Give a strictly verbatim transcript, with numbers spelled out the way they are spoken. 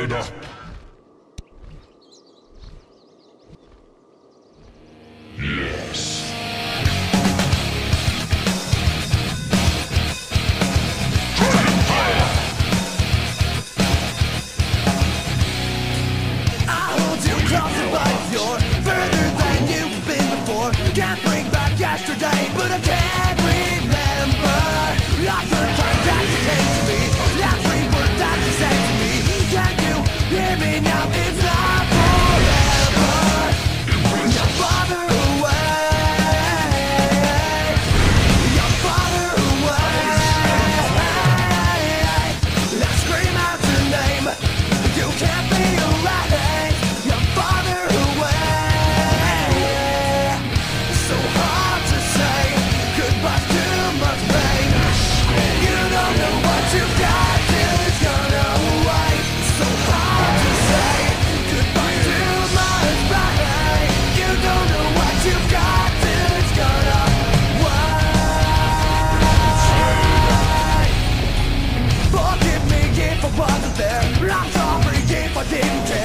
tied up. Yes. Can't bring back yesterday, but I can't remember. Lots of times that you came to me, every word that you said to me. Can you hear me now? It's not forever. Your father away, your father away. Let's scream out your name. You can't be away. Your father away. There, I'm sorry if I didn't